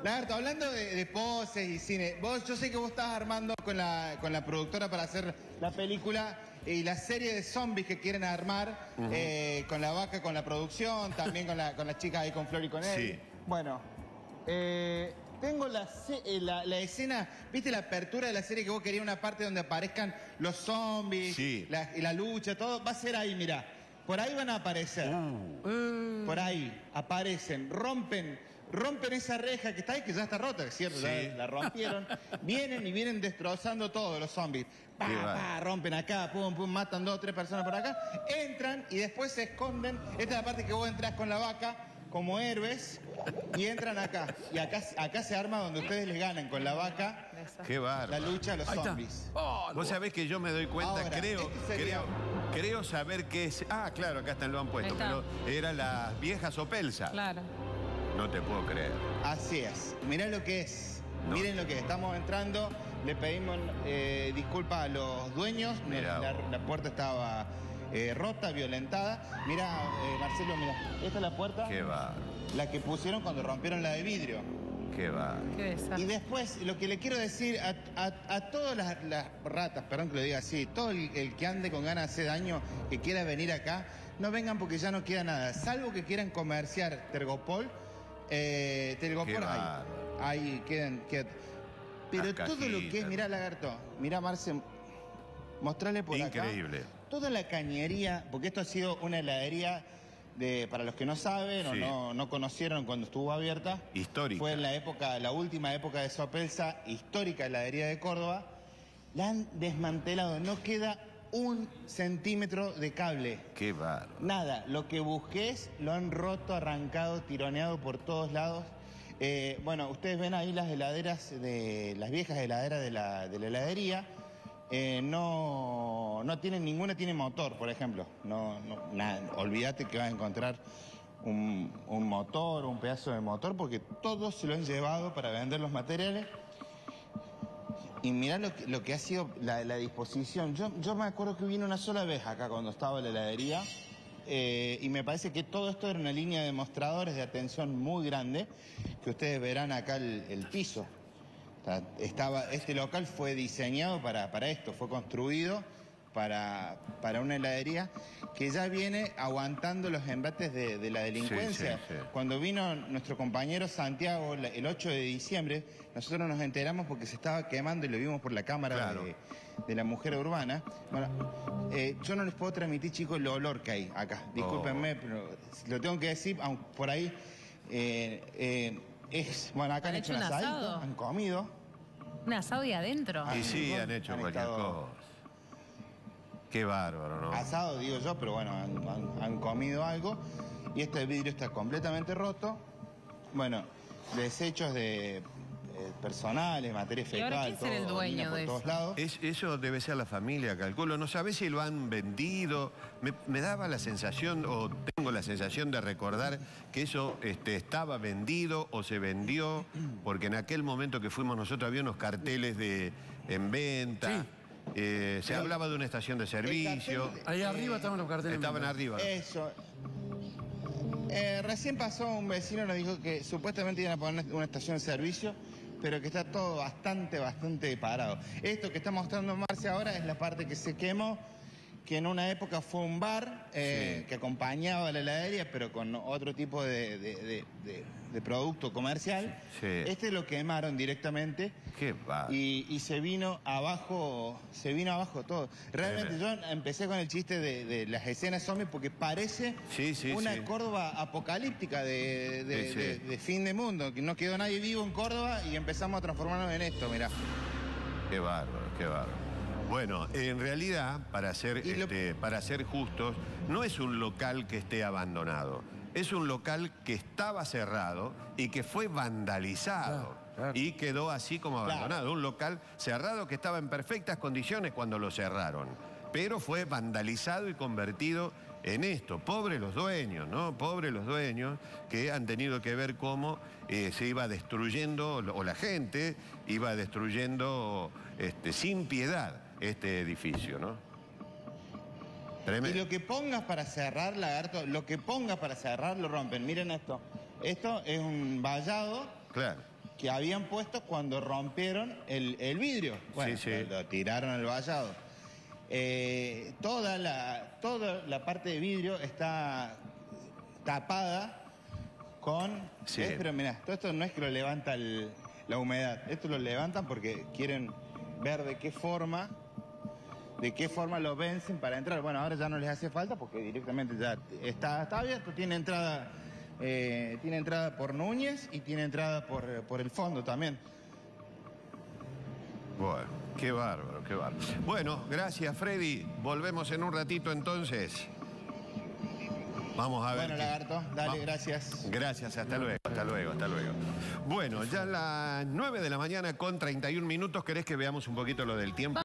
Lagarto, hablando de poses y cine, yo sé que vos estás armando con la productora para hacer la película y la serie de zombies que quieren armar, con la vaca, con la producción, también con las chicas ahí, con Flor y con él. Sí. Bueno, tengo la escena, ¿viste la apertura de la serie que vos querías una parte donde aparezcan los zombies, sí, y la lucha, todo? Va a ser ahí, mirá. Por ahí van a aparecer. Por ahí aparecen, rompen esa reja que está ahí, que ya está rota, es cierto, sí. la rompieron. Vienen destrozando todo los zombies. Rompen acá, pum, pum, matan 2 o 3 personas por acá. Entran y después se esconden. Esta es la parte que vos entras con la vaca como héroes y entran acá. Y acá se arma donde ustedes les ganan con la vaca. Qué bárbaro. La lucha a los zombies. Vos sabés que yo me doy cuenta, Ahora, creo saber qué es. Ah, claro, acá lo han puesto, pero eran las viejas Opelsa. Claro. No te puedo creer. Así es. Mirá lo que es. No. Miren lo que es. Estamos entrando. Le pedimos disculpas a los dueños. La puerta estaba rota, violentada. Mirá, Marcelo, mirá. Esta es la puerta. Qué bárbaro. La que pusieron cuando rompieron la de vidrio. Qué bárbaro. Qué desastre. Y después, lo que le quiero decir a todas las ratas, perdón que lo diga así, todo el que ande con ganas de hacer daño, que quiera venir acá, no vengan porque ya no queda nada. Salvo que quieran comerciar Tergopol. Tergopol, ahí quedan. Pero las todo lo que es, mirá, Lagarto, mirá, Marce, mostrarle por acá. Increíble. Toda la cañería, porque esto ha sido una heladería para los que no saben o no conocieron cuando estuvo abierta. Histórica. Fue en la última época de Sopelsa, histórica heladería de Córdoba. La han desmantelado, no queda 1 centímetro de cable. Qué bárbaro. Nada, lo que busques lo han roto, arrancado, tironeado por todos lados. Bueno, ustedes ven ahí las heladeras, las viejas heladeras de la heladería. Ninguna tiene motor, por ejemplo. Nada, olvídate que vas a encontrar un motor, un pedazo de motor, porque todos se lo han llevado para vender los materiales. Y mirá lo que ha sido la disposición. Yo me acuerdo que vine una sola vez acá cuando estaba la heladería, y me parece que todo esto era una línea de mostradores de atención muy grande, que ustedes verán acá el piso. Este local fue diseñado para esto, fue construido para una heladería que ya viene aguantando los embates de la delincuencia. Sí. Cuando vino nuestro compañero Santiago el 8 de diciembre, nosotros nos enteramos porque se estaba quemando y lo vimos por la cámara de la mujer urbana. Bueno, yo no les puedo transmitir, chicos, el olor que hay acá. Discúlpenme, pero lo tengo que decir, aunque por ahí... bueno, acá han hecho un asadito, han comido. Un asado y adentro. Y sí, han hecho cualquier cosa. Qué bárbaro, ¿no? Asado, digo yo, pero bueno, han comido algo. Y este vidrio está completamente roto. Bueno, desechos de personales, materia fecal, ¿Y ahora quién será el dueño de todos lados. Eso debe ser la familia, calculo. No sabés si lo han vendido. Me daba la sensación, o tengo la sensación de recordar que eso estaba vendido o se vendió, porque en aquel momento que fuimos nosotros había unos carteles en venta. Sí. Se hablaba de una estación de servicio. Ahí arriba estaban los carteles. Estaban arriba. Eso. Recién pasó un vecino, nos dijo que supuestamente iban a poner una estación de servicio, pero que está todo bastante parado. Esto que está mostrando Marce ahora es la parte que se quemó, que en una época fue un bar que acompañaba a la heladería, pero con otro tipo de producto comercial. Sí. Este lo quemaron directamente. Qué va. Y se vino abajo todo. Realmente yo empecé con el chiste de las escenas zombies porque parece una Córdoba apocalíptica de fin de mundo, que no quedó nadie vivo en Córdoba y empezamos a transformarnos en esto, mirá. Qué bárbaro, qué bárbaro. Bueno, en realidad, para ser justos, no es un local que esté abandonado. Es un local que estaba cerrado y que fue vandalizado. Y quedó así como abandonado. Un local cerrado que estaba en perfectas condiciones cuando lo cerraron. Pero fue vandalizado y convertido en esto. Pobres los dueños, ¿no? Pobres los dueños que han tenido que ver cómo se iba destruyendo, o la gente iba destruyendo sin piedad este edificio, ¿no? Tremendo. Y lo que pongas para cerrar, Lagarto, lo rompen. Miren esto. Esto es un vallado. Claro. que habían puesto cuando rompieron el vidrio. Bueno, Sí, sí. lo tiraron al vallado. Toda la parte de vidrio está tapada con... Sí. Pero mirá, todo esto no es que lo levanta la humedad. Esto lo levantan porque quieren ver de qué forma lo vencen para entrar. Bueno, ahora ya no les hace falta porque directamente ya está abierto. Tiene entrada por Núñez y tiene entrada por el fondo también. Bueno, qué bárbaro, qué bárbaro. Bueno, gracias, Freddy. Volvemos en un ratito entonces. Vamos a ver. Bueno, Lagarto, dale, gracias. Gracias, hasta luego, hasta luego, hasta luego. Bueno, ya a las 9 de la mañana con 31 minutos, ¿querés que veamos un poquito lo del tiempo?